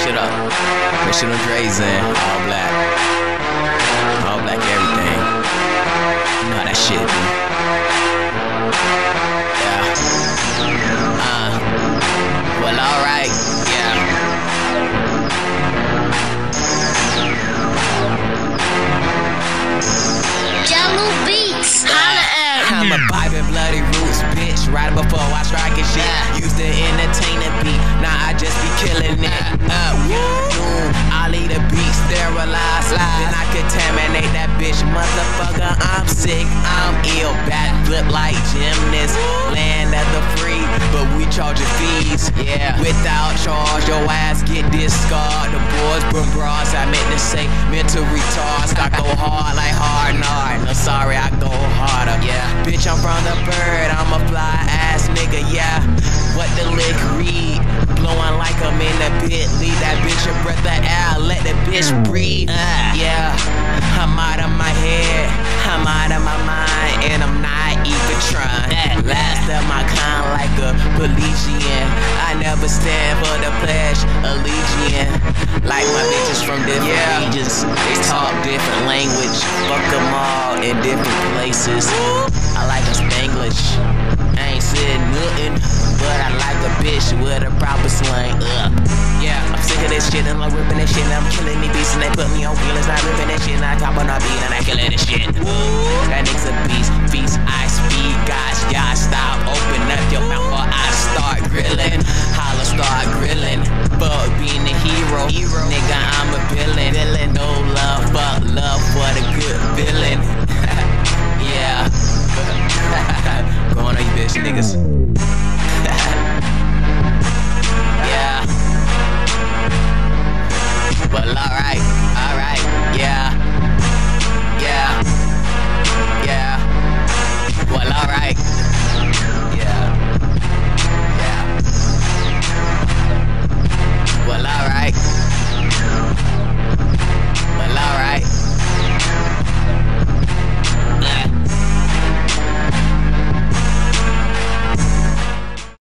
shit up. Make sure them Dre's in. All black. All black everything. You know how that shit be. Yeah. Well, alright. Yeah. Jello Beats, holla at I'm a vibing bloody roots, bitch. Right before I strike and shit. Used to entertain a beat, now I just be killing it. I'll eat a beat, sterilize, then I contaminate that bitch. Motherfucker, I'm sick, I'm ill. Backflip like gymnast, land of the free, but we charging fees. Yeah, without charge, your ass get discarded. The boys bring bras, I meant to say mental retards. I go hard like hard nard. No, sorry, I go harder. Yeah, bitch, I'm from the bird, I'm a fly ass nigga. Yeah, what the lick read? Blowing like I'm in the pit. Leave that bitch a breath of air, let the bitch breathe. Yeah, I'm out of my head, I'm out of my mind, and I'm not even trying. Last of my kind like a Belizean. I never stand for the pledge allegiance. Like my bitches from different regions, they talk different language. Fuck them all in different places. I like them Spanglish. I ain't said nothing, but I like a bitch with a proper slang. Yeah, I'm sick of this shit and I'm ripping this shit and I'm killing these beats and they put me on wheels. Not ripping this shit and I top on our beat and I killing this shit. That nigga's a beast, feast, I speed, guys, y'all stop, open up your mouth.